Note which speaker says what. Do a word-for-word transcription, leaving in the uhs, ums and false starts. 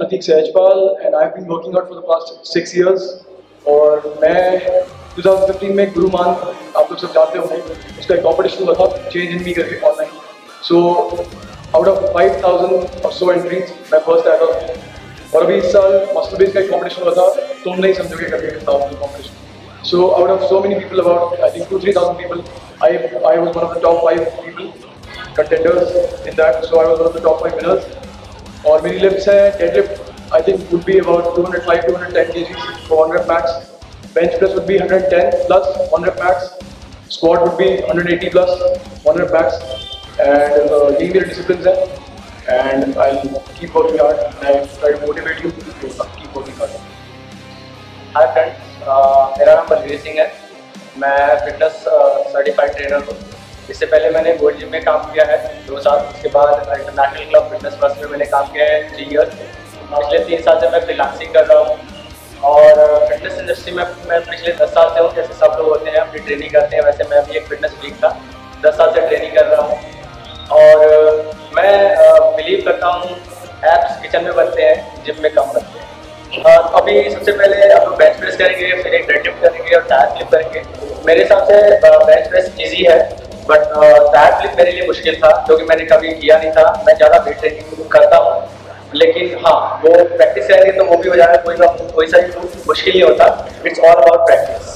Speaker 1: Prateek Sahajpal and I've been working out for the past six years. और मैं twenty fifteen में गुरुमान आप लोग सब जानते होंगे, उसका एक कॉम्पिटिशन हुआ था चेंज इन मी करके online. So out of five thousand और so एंट्रीज मैं फर्स्ट आया था. और अभी इस साल मसल बेस का एक कॉम्पिटिशन हुआ था, तुम नहीं समझोगे करके था competition. So out of so many people, about I think two three thousand people, I I was one of the top five people contenders in that. So I was one of the top five winners. और मेरी lifts है deadlift I think would be about two hundred five, two hundred ten kgs for one rep max. Bench press would be one hundred ten plus one rep max. Squat would be one hundred eighty plus one rep max. And uh, these are disciplines हैं. And I'll keep working hard. And I try to motivate you to keep working hard.
Speaker 2: Hi friends, uh, मेरा नाम बलबीर सिंह है. मैं fitness certified trainer हूँ. इससे पहले मैंने gold gym में काम किया है दो साल. उसके बाद इंटरनेशनल क्लब फिटनेस प्लस में मैंने काम किया है थ्री ईयर्स. पिछले तीन साल से मैं फ्रीलांसिंग कर रहा हूँ. और फिटनेस इंडस्ट्री में मैं पिछले दस साल से हूँ. जैसे सब लोग होते हैं अपनी ट्रेनिंग करते हैं, वैसे मैं भी एक फिटनेस फ्रीक था. दस साल से ट्रेनिंग कर रहा हूँ. और मैं बिलीव करता हूँ एप्स किचन में बनते हैं, जिम में कम बनते हैं. अभी सबसे पहले आप लोग बेंच प्रेस करेंगे, फिर एक डेडलिफ्ट करेंगे और टायर फ्लिप करेंगे. मेरे हिसाब से बेंच प्रेस ईजी है, बट टायर फ्लिप मेरे लिए मुश्किल था क्योंकि मैंने कभी किया नहीं था. मैं ज़्यादा वेट ट्रेनिंग करता हूँ, लेकिन हाँ वो प्रैक्टिस करेंगे तो वो भी हो जाएगा. कोई कोई सा मुश्किल नहीं होता. It's all about practice.